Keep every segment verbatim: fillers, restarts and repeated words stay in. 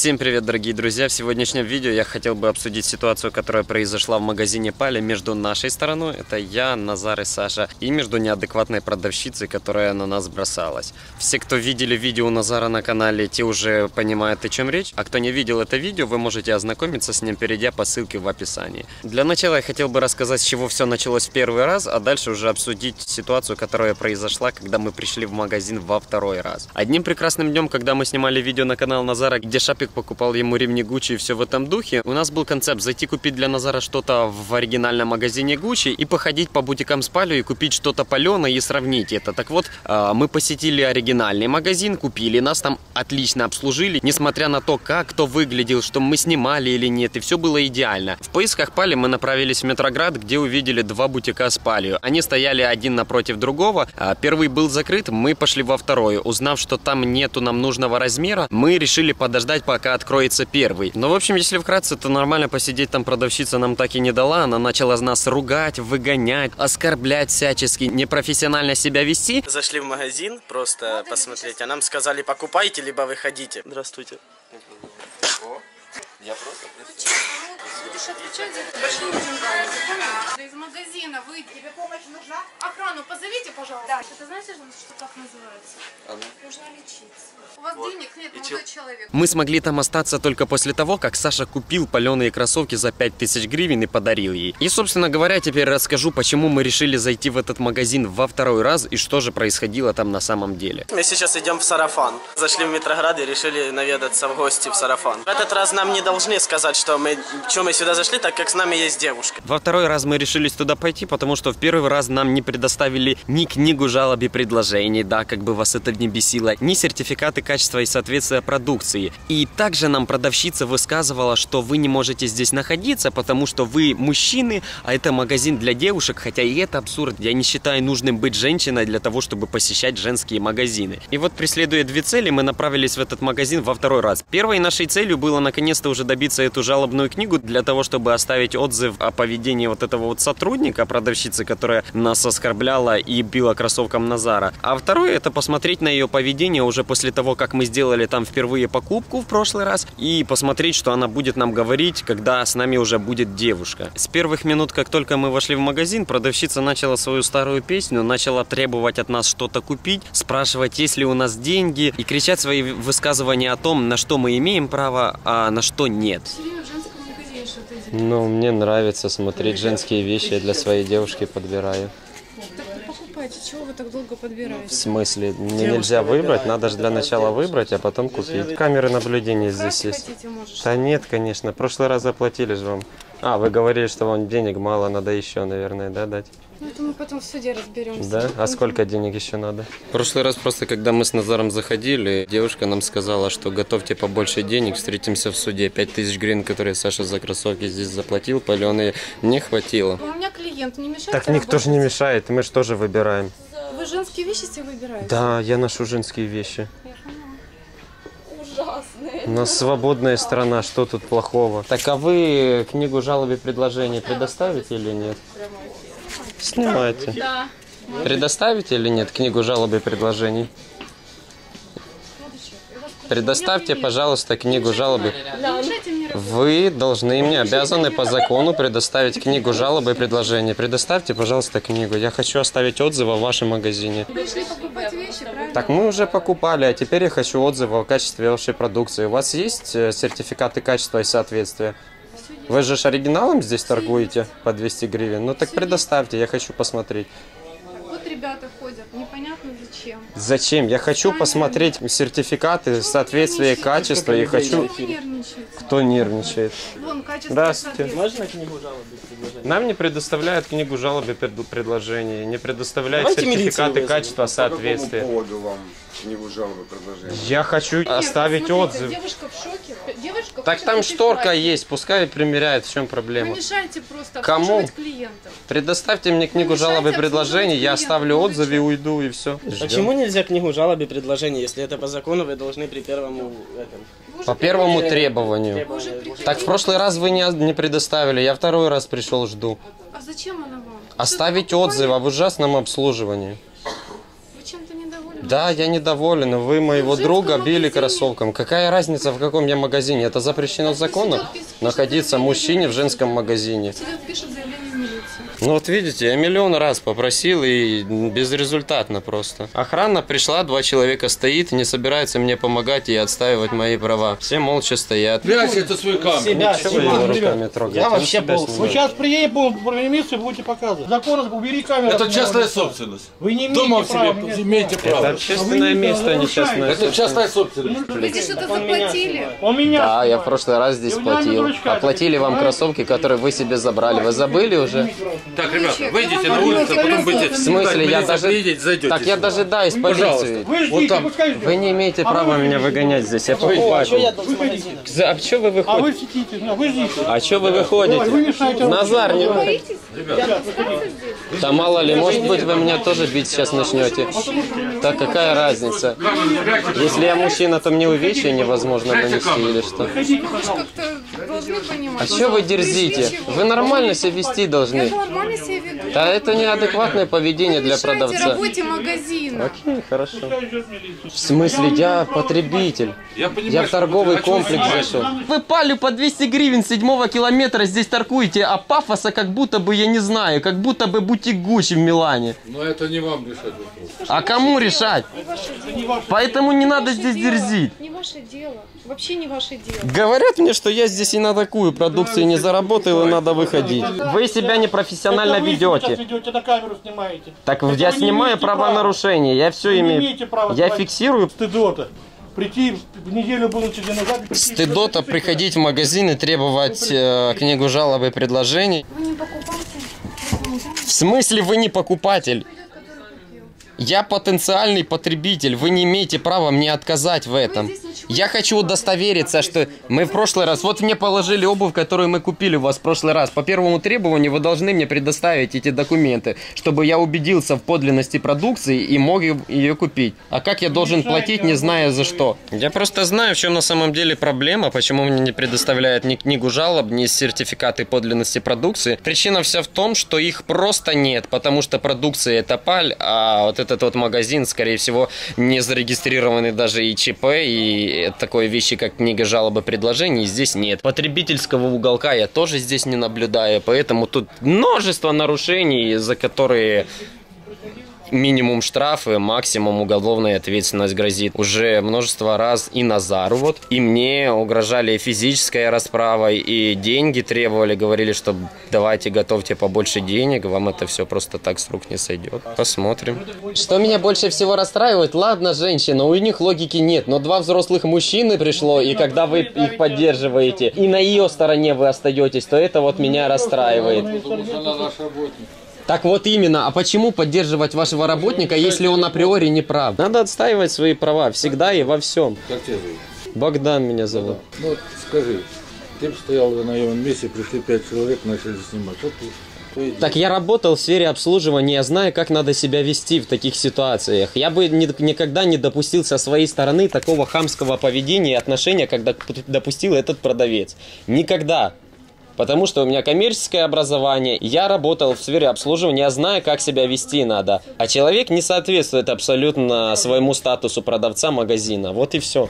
Всем привет, дорогие друзья! В сегодняшнем видео я хотел бы обсудить ситуацию, которая произошла в магазине Пали между нашей стороной, это я, Назар и Саша, и между неадекватной продавщицей, которая на нас бросалась. Все, кто видели видео у Назара на канале, те уже понимают, о чем речь, а кто не видел это видео, вы можете ознакомиться с ним, перейдя по ссылке в описании. Для начала я хотел бы рассказать, с чего все началось в первый раз, а дальше уже обсудить ситуацию, которая произошла, когда мы пришли в магазин во второй раз. Одним прекрасным днем, когда мы снимали видео на канал Назара, где Шапик покупал ему ремни Гуччи и все в этом духе, у нас был концепт зайти купить для Назара что-то в оригинальном магазине Гуччи и походить по бутикам с Палю и купить что-то паленое и сравнить это. Так вот, мы посетили оригинальный магазин, купили, нас там отлично обслужили, несмотря на то, как кто выглядел, что мы снимали или нет, и все было идеально. В поисках Пали мы направились в Метроград, где увидели два бутика с Палью. Они стояли один напротив другого, первый был закрыт, мы пошли во второй. Узнав, что там нету нам нужного размера, мы решили подождать, пока откроется первый. Но, в общем, если вкратце, то нормально посидеть там продавщица нам так и не дала. Она начала нас ругать, выгонять, оскорблять всячески, непрофессионально себя вести. Зашли в магазин просто посмотреть, а нам сказали, покупайте, либо выходите. Здравствуйте. Я просто будешь отвечать за большими деньгами, запомни? Из магазина выйди. Тебе помощь нужна? Охрану позовите, пожалуйста. Да. Ты знаешь, что так называется? А ну? Нужно лечиться. У вас вот. Денег нет, молодой человек. Мы смогли там остаться только после того, как Саша купил паленые кроссовки за пять тысяч гривен и подарил ей. И, собственно говоря, теперь расскажу, почему мы решили зайти в этот магазин во второй раз и что же происходило там на самом деле. Мы сейчас идем в Сарафан. Зашли в Метроград и решили наведаться в гости в Сарафан. В этот раз нам не должны сказать, что мы, что мы сюда зашли, так как с нами есть девушка. Во второй раз мы решились туда пойти, потому что в первый раз нам не предоставили ни книгу жалоб и предложений, да, как бы вас это не бесило, ни сертификаты качества и соответствия продукции. И также нам продавщица высказывала, что вы не можете здесь находиться, потому что вы мужчины, а это магазин для девушек, хотя и это абсурд. Я не считаю нужным быть женщиной для того, чтобы посещать женские магазины. И вот, преследуя две цели, мы направились в этот магазин во второй раз. Первой нашей целью было наконец-то уже добиться эту жалобную книгу для того, чтобы оставить отзыв о поведении вот этого вот сотрудника, продавщицы, которая нас оскорбляла и била кроссовком Назара. А второе — это посмотреть на ее поведение уже после того, как мы сделали там впервые покупку в прошлый раз, и посмотреть, что она будет нам говорить, когда с нами уже будет девушка. С первых минут, как только мы вошли в магазин, продавщица начала свою старую песню, начала требовать от нас что-то купить, спрашивать, есть ли у нас деньги, и кричать свои высказывания о том, на что мы имеем право, а на что нет. Ну, мне нравится смотреть женские вещи, я для своей девушки подбираю. Так покупайте, чего вы так долго подбираете? В смысле? Мне нельзя выбрать, надо же для начала выбрать, а потом купить. Камеры наблюдения здесь есть. Да нет, конечно, в прошлый раз заплатили же вам. А, вы говорили, что вам денег мало, надо еще, наверное, да, дать? Ну, это мы потом в суде разберемся. Да? А сколько денег еще надо? В прошлый раз просто, когда мы с Назаром заходили, девушка нам сказала, что готовьте побольше денег, встретимся в суде. пять тысяч гривен, которые Саша за кроссовки здесь заплатил, паленые, не хватило. У меня клиент, не мешает. Так никто же не мешает, мы же тоже выбираем. Вы женские вещи себе выбираете? Да, я ношу женские вещи. Ужасные. У нас свободная страна, что тут плохого? Так, а вы книгу жалоб и предложений предоставите или нет? Снимайте. Да. Предоставите или нет книгу жалоб и предложений? Предоставьте, пожалуйста, книгу жалоб. Вы должны мне, обязаны по закону предоставить книгу жалоб и предложений. Предоставьте, пожалуйста, книгу. Я хочу оставить отзыв о вашем магазине. Пришли покупать вещи, правильно? Так мы уже покупали, а теперь я хочу отзыв о качестве вашей продукции. У вас есть сертификаты качества и соответствия? Вы же оригиналом здесь торгуете по двести гривен? Ну так предоставьте, я хочу посмотреть. Вот ребята ходят, непонятно зачем. Зачем? Я хочу посмотреть сертификаты, соответствие качества и хочу... Кто нервничает? Вон, качество. Здравствуйте. Можно книгу жалоб и предложений? Нам не предоставляют книгу жалоб и предложений, не предоставляют сертификаты качества, соответствия. По какому поводу вам книгу жалоб и предложений? Я хочу Нет, оставить посмотрите, отзыв. Девушка в шоке. Девушка Так хочет там купить шторка платье. есть, пускай примеряет, в чем проблема. Вы мешаете просто Кому? обслуживать клиентов. Предоставьте мне книгу жалоб и предложений, я оставлю отзыв и уйду, и все. Почему нельзя книгу жалоб и предложений, если это по закону вы должны при первому этом? По первому требованию. требованию? Так в прошлый раз вы не, не предоставили, я второй раз пришел, жду. А зачем она вам? Оставить отзыв об ужасном обслуживании. Вы чем-то недовольны? Да, я недоволен. Вы моего друга били кроссовком. Какая разница, в каком я магазине? Это запрещено законом находиться мужчине в женском магазине. Пишет заявление в милицию. Ну вот видите, я миллион раз попросил и безрезультатно просто. Охрана пришла, два человека стоит, не собирается мне помогать и отстаивать мои права. Все молча стоят. Прячь это свой камень. Себя, Чего вы его руками трогаете? Я Он вообще себя был. снимает. Вы сейчас приедете по милицию, будете показывать. Закон, убери камеру. Это частная собственность. Вы не имеете Дома права себе меня имеете снимать. право. Это общественное место, а не частное. Это частная собственность. Вы здесь что-то заплатили? Он меня Да, я в снимает. прошлый раз здесь И у меня платил. дурачка Оплатили вам такие, кроссовки, которые вы себе забрали. Вы забыли уже? Так, ребята, выйдите на улицу, потом будете... В смысле, я даже... Зайдете. Так я дожидаюсь полицию. Вы ждите, Вот там. пускай Вы не имеете права меня выгонять здесь. Я покупатель. За- А что вы А вы выходите? сидите, ну, вы ждите. А что вы Ой, вы выходите? мешаете. Назар, не... Боитесь? Да мало ли, может быть, вы меня тоже бить сейчас начнете. Так какая разница? Если я мужчина, то мне увечья невозможно нанести или что? Вы же как-то должны понимать. А что вы дерзите? Вы нормально себя вести Я должны. нормально себя веду. Да это неадекватное поведение для Мешаете продавца. работе магазина. Окей, хорошо. В смысле, я потребитель. Я понимаю, Я в что торговый вы- а чё вы комплекс снимаете? зашел. Вы палю по двести гривен седьмого километра здесь торгуете, а пафоса как будто бы, я не знаю, как будто бы бутик Гуччи в Милане. Но это не вам решать вопрос. А кому решать? Поэтому не надо здесь дерзить. Не ваше дело. Вообще не ваше дело. Говорят мне, что я здесь и на такую продукцию не заработал, и надо выходить. Вы себя непрофессионально Это вы сейчас ведете. ведете, на камеру снимаете. Так Это я вы не снимаю имеете правонарушение, я все Вы не имею. имеете права Я снимать. фиксирую. Стыдота. Прийти в неделю будучи назад. прийти- Стыдота приходить в магазин и требовать э, книгу жалоб и предложений. Вы не покупайте. В смысле вы не покупатель? Я потенциальный потребитель, вы не имеете права мне отказать в этом. Я хочу удостовериться, что мы в прошлый раз... Вот мне положили обувь, которую мы купили у вас в прошлый раз. По первому требованию вы должны мне предоставить эти документы, чтобы я убедился в подлинности продукции и мог ее купить. А как я должен платить, не зная за что? Я просто знаю, в чем на самом деле проблема, почему мне не предоставляют ни книгу жалоб, ни сертификаты подлинности продукции. Причина вся в том, что их просто нет, потому что продукция это паль, а вот этот вот магазин, скорее всего, не зарегистрированный даже и ЧП, и такой вещи, как книга жалоб и предложений, здесь нет. Потребительского уголка я тоже здесь не наблюдаю, поэтому тут множество нарушений, за которые... минимум штрафы, максимум уголовная ответственность грозит. Уже множество раз и Назару вот, и мне угрожали физической расправой, и деньги требовали, говорили, что давайте готовьте побольше денег, вам это все просто так с рук не сойдет. Посмотрим. Что меня больше всего расстраивает, ладно, женщина, у них логики нет, но два взрослых мужчины пришло, и когда вы их поддерживаете, и на ее стороне вы остаетесь, то это вот меня расстраивает. Потому что она наш работник. Так вот именно, а почему поддерживать вашего работника, если он априори не прав? Надо отстаивать свои права всегда и во всем. Как тебя зовут? Богдан меня зовут. Ну, скажи, ты бы стоял на моем месте, пришли пять человек, начали снимать. Вот твои Так я работал в сфере обслуживания, я знаю, как надо себя вести в таких ситуациях. Я бы ни- никогда не допустил со своей стороны такого хамского поведения и отношения, когда допустил этот продавец. Никогда. Потому что у меня коммерческое образование, я работал в сфере обслуживания, я знаю, как себя вести надо. А человек не соответствует абсолютно своему статусу продавца магазина. Вот и все.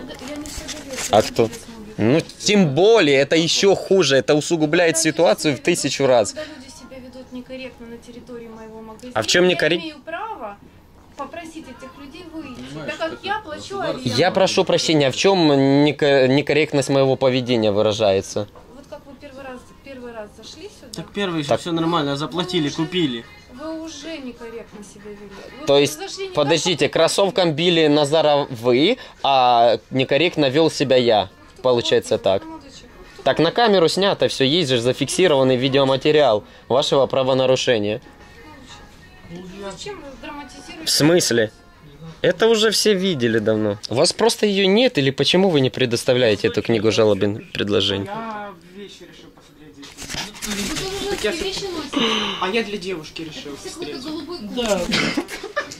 А кто? Ну, тем более, это еще хуже, это усугубляет ситуацию в тысячу раз. Когда люди себя ведут некорректно на территории моего магазина, А в чем некоррек- я имею право попросить этих людей выйти, так как я плачу аренду. Я прошу прощения, а в чем неко- некорректность моего поведения выражается? Вот как вы первый раз, первый раз зашли сюда, Так первый еще Так. все нормально, заплатили, купили. вы уже некорректно себя вели. Вы То есть, зашли не подождите, так, как кроссовком били Назара вы, а некорректно вел себя я. Получается так. молодой человек. Кто Так на камеру снято, все есть же зафиксированный видеоматериал вашего правонарушения. Зачем вы драматизируете? В смысле? Это уже все видели давно. У вас просто ее нет, или почему вы не предоставляете эту книгу жалоб и предложений? Я вещи решил посмотреть здесь. Вы тоже женские вещи носите? А я для девушки решил Какой-то посмотреть. голубой Да. кубик.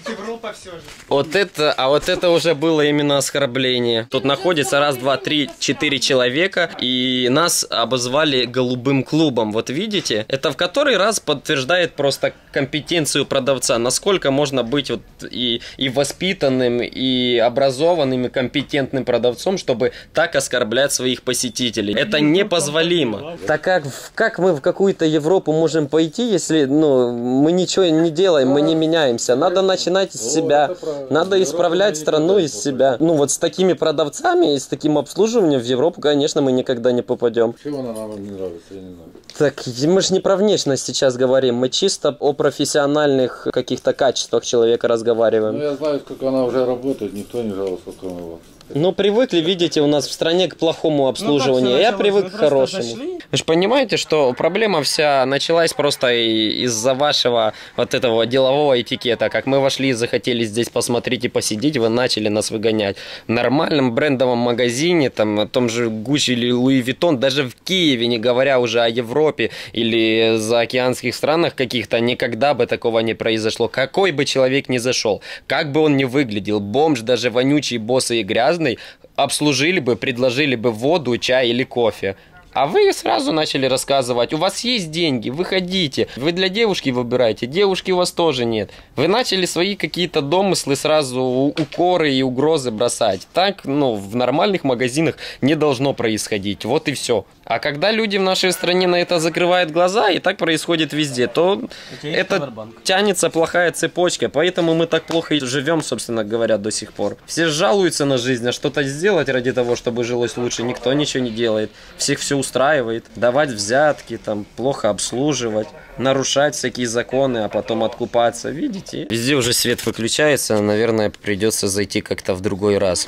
Европа все же. Вот это, а вот это уже было именно оскорбление. Тут находится раз, два, три, четыре человека, и нас обозвали голубым клубом. Вот видите? Это в который раз подтверждает просто компетенцию продавца. Насколько можно быть вот и, и воспитанным, и образованным, и компетентным продавцом, чтобы так оскорблять своих посетителей. Это непозволимо. Так как, как мы в какую-то Европу можем пойти, если ну, мы ничего не делаем, мы не меняемся? Надо начинать с себя. Надо исправлять страну из себя. Ну вот с такими продавцами и с таким обслуживанием в Европу, конечно, мы никогда не попадем. Чего она нам не нравится, я не знаю. Так мы же не про внешность сейчас говорим, мы чисто о профессиональных каких-то качествах человека разговариваем. Ну я знаю, сколько она уже работает, никто не жаловался, кроме вас. Ну, привыкли, видите, у нас в стране к плохому обслуживанию, ну, я привык к хорошему. Зашли. Вы же понимаете, что проблема вся началась просто из-за вашего вот этого делового этикета. Как мы вошли и захотели здесь посмотреть и посидеть, вы начали нас выгонять. В нормальном брендовом магазине, там, о том же Гуччи или Луи Виттон, даже в Киеве, не говоря уже о Европе или заокеанских странах каких-то, никогда бы такого не произошло. Какой бы человек ни зашел, как бы он ни выглядел, бомж, даже вонючий, босый и грязный, обслужили бы, предложили бы воду, чай или кофе. А вы сразу начали рассказывать, у вас есть деньги, выходите, вы для девушки выбираете, девушки у вас тоже нет. Вы начали свои какие-то домыслы сразу, укоры и угрозы бросать. Так, ну, в нормальных магазинах не должно происходить, вот и все. А когда люди в нашей стране на это закрывают глаза, и так происходит везде, то это тянется плохая цепочка, поэтому мы так плохо и живем, собственно говоря, до сих пор. Все жалуются на жизнь, а что-то сделать ради того, чтобы жилось лучше, никто ничего не делает. Всех все устраивает. Давать взятки, там, плохо обслуживать, нарушать всякие законы, а потом откупаться. Видите? Везде уже свет выключается, наверное, придется зайти как-то в другой раз.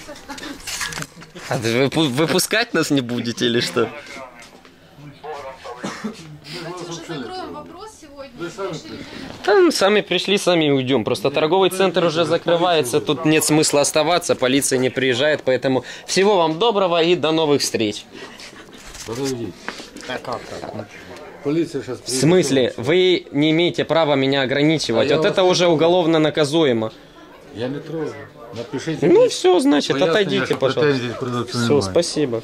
А вы выпускать нас не будете или что? Там сами пришли, сами уйдем. Просто торговый центр уже закрывается, тут нет смысла оставаться, полиция не приезжает, поэтому всего вам доброго и до новых встреч. Подожди. А как так? Полиция сейчас приедет. В смысле? Вы не имеете права меня ограничивать. А вот это уже уголовно наказуемо. Я не трогаю. Напишите. Ну все, значит, отойдите, пожалуйста. Все, спасибо.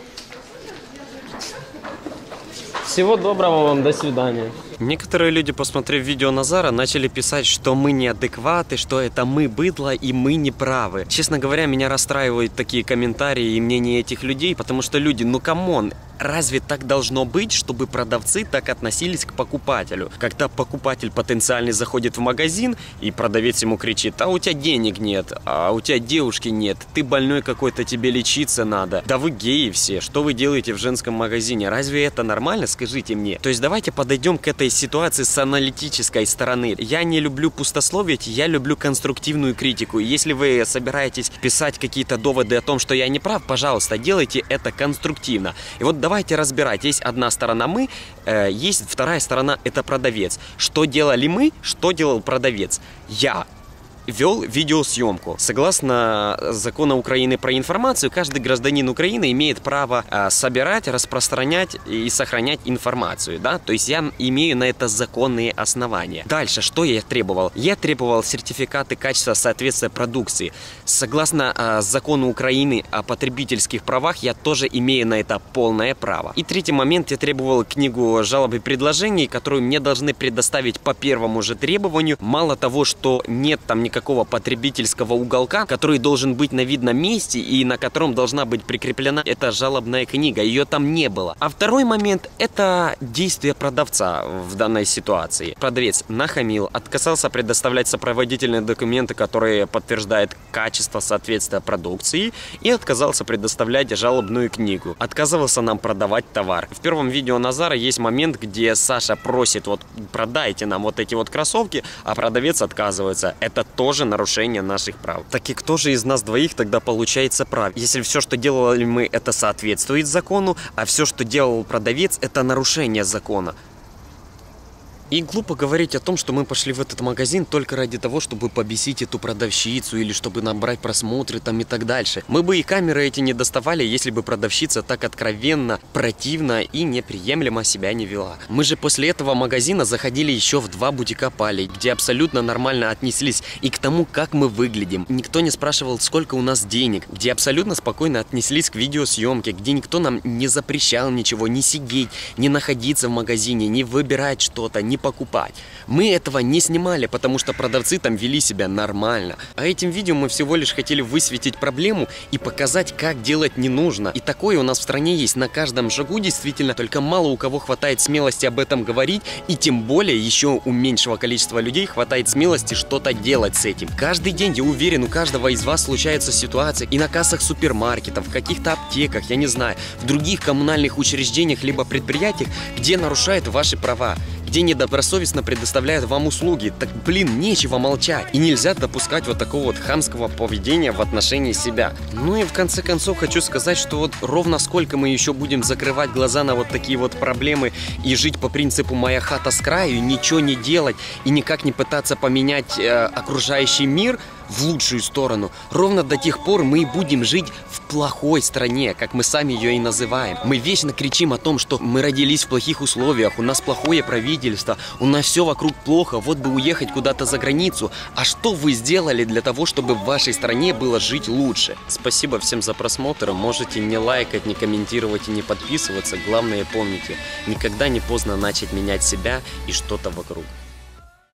Всего доброго вам, до свидания. Некоторые люди, посмотрев видео Назара, начали писать, что мы неадекваты, что это мы быдло и мы не правы. Честно говоря, меня расстраивают такие комментарии и мнения этих людей, потому что люди, ну камон, разве так должно быть, чтобы продавцы так относились к покупателю? Когда покупатель потенциальный заходит в магазин, и продавец ему кричит: а у тебя денег нет, а у тебя девушки нет, ты больной какой-то, тебе лечиться надо. Да вы геи все, что вы делаете в женском магазине? Разве это нормально? Скажите мне. То есть давайте подойдем к этой ситуации с аналитической стороны. Я не люблю пустословить, я люблю конструктивную критику. Если вы собираетесь писать какие-то доводы о том, что я не прав, пожалуйста, делайте это конструктивно. И вот давайте разбирать. Есть одна сторона мы, э, есть вторая сторона — это продавец. Что делали мы, что делал продавец? Я вел видеосъемку. Согласно закону Украины про информацию, каждый гражданин Украины имеет право э, собирать, распространять и сохранять информацию, да, то есть я имею на это законные основания. Дальше, что я требовал? Я требовал сертификаты качества соответствия продукции. Согласно э, закону Украины о потребительских правах, я тоже имею на это полное право. И третий момент, я требовал книгу жалоб и предложений, которую мне должны предоставить по первому же требованию. Мало того, что нет там никакого Какого потребительского уголка, который должен быть на видном месте и на котором должна быть прикреплена эта жалобная книга. Ее там не было. А второй момент — это действие продавца в данной ситуации. Продавец нахамил, отказался предоставлять сопроводительные документы, которые подтверждают качество соответствия продукции, и отказался предоставлять жалобную книгу. Отказывался нам продавать товар. В первом видео Назара есть момент, где Саша просит: вот продайте нам вот эти вот кроссовки, а продавец отказывается. Это то, тоже нарушение наших прав. Так и кто же из нас двоих тогда получается прав? Если все, что делали мы, это соответствует закону, а все, что делал продавец, это нарушение закона. И глупо говорить о том, что мы пошли в этот магазин только ради того, чтобы побесить эту продавщицу или чтобы набрать просмотры там и так дальше. Мы бы и камеры эти не доставали, если бы продавщица так откровенно, противно и неприемлемо себя не вела. Мы же после этого магазина заходили еще в два бутика Пали, где абсолютно нормально отнеслись и к тому, как мы выглядим. Никто не спрашивал, сколько у нас денег, где абсолютно спокойно отнеслись к видеосъемке, где никто нам не запрещал ничего, не сидеть, не находиться в магазине, не выбирать что-то, не покупать. Мы этого не снимали, потому что продавцы там вели себя нормально. А этим видео мы всего лишь хотели высветить проблему и показать, как делать не нужно. И такое у нас в стране есть на каждом шагу, действительно, только мало у кого хватает смелости об этом говорить, и тем более еще у меньшего количества людей хватает смелости что-то делать с этим. Каждый день, я уверен, у каждого из вас случается ситуация и на кассах супермаркетов, в каких-то аптеках, я не знаю, в других коммунальных учреждениях либо предприятиях, где нарушают ваши права, где недобросовестно предоставляют вам услуги. Так, блин, нечего молчать. И нельзя допускать вот такого вот хамского поведения в отношении себя. Ну и в конце концов хочу сказать, что вот ровно сколько мы еще будем закрывать глаза на вот такие вот проблемы и жить по принципу «моя хата с краю», ничего не делать и никак не пытаться поменять э, окружающий мир в лучшую сторону, ровно до тех пор мы и будем жить в плохой стране, как мы сами ее и называем. Мы вечно кричим о том, что мы родились в плохих условиях, у нас плохое правительство, у нас все вокруг плохо, вот бы уехать куда-то за границу. А что вы сделали для того, чтобы в вашей стране было жить лучше? Спасибо всем за просмотр. Можете не лайкать, не комментировать и не подписываться. Главное, помните, никогда не поздно начать менять себя и что-то вокруг.